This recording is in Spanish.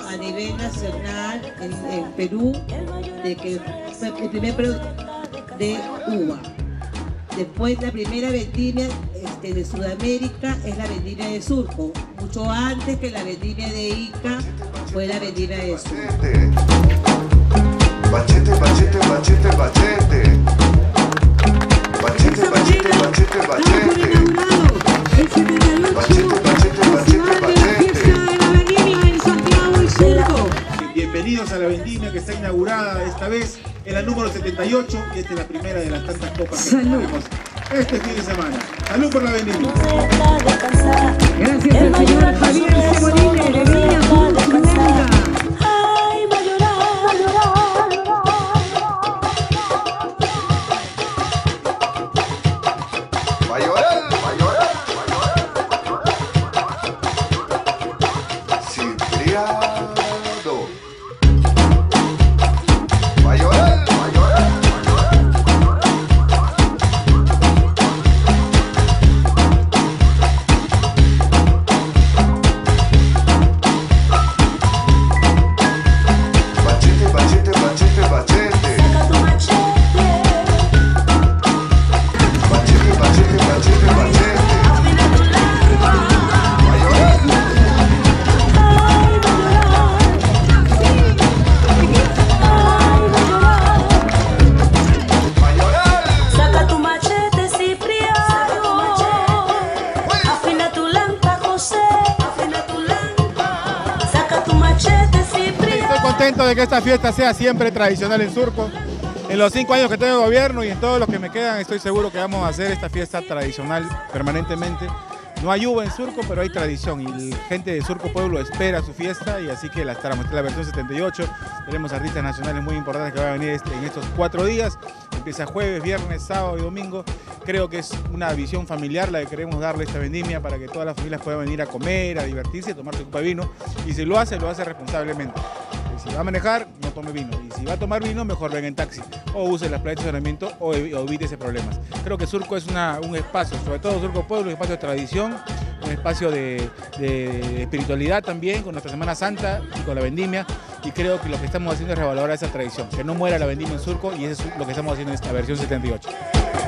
a nivel nacional en Perú, de que fue el primer producto de uva. Después la primera vendimia de Sudamérica es la vendimia de Surco, mucho antes que la vendimia de Ica fue la vendimia de Surco. Bachete, bachete, bachete, bachete. Bachete, bachete, bachete, bachete. Bachete, bachete, bachete, bachete. Bienvenidos a la vendimia que está inaugurada esta vez en la número 78 y esta es la primera de las tantas copas que tenemos este fin de semana. Salud por la vendimia. Gracias al señor Javier Cebolini de Viña Pulenta. Contento de que esta fiesta sea siempre tradicional en Surco. En los 5 años que tengo de gobierno y en todos los que me quedan estoy seguro que vamos a hacer esta fiesta tradicional permanentemente. No hay uva en Surco, pero hay tradición y la gente de Surco Pueblo espera su fiesta y así que la esperamos. Esta es la versión 78, tenemos artistas nacionales muy importantes que van a venir en estos 4 días. Empieza jueves, viernes, sábado y domingo. Creo que es una visión familiar la que queremos darle a esta vendimia para que todas las familias puedan venir a comer, a divertirse, a tomar su copa de vino y si lo hace responsablemente. Si va a manejar, no tome vino. Y si va a tomar vino, mejor venga en taxi. O use las playas de estacionamiento o evite ese problemas. Creo que Surco es un espacio, sobre todo Surco Pueblo, un espacio de tradición, un espacio de espiritualidad también, con nuestra Semana Santa y con la vendimia. Y creo que lo que estamos haciendo es revalorar esa tradición. Que no muera la vendimia en Surco y eso es lo que estamos haciendo en esta versión 78.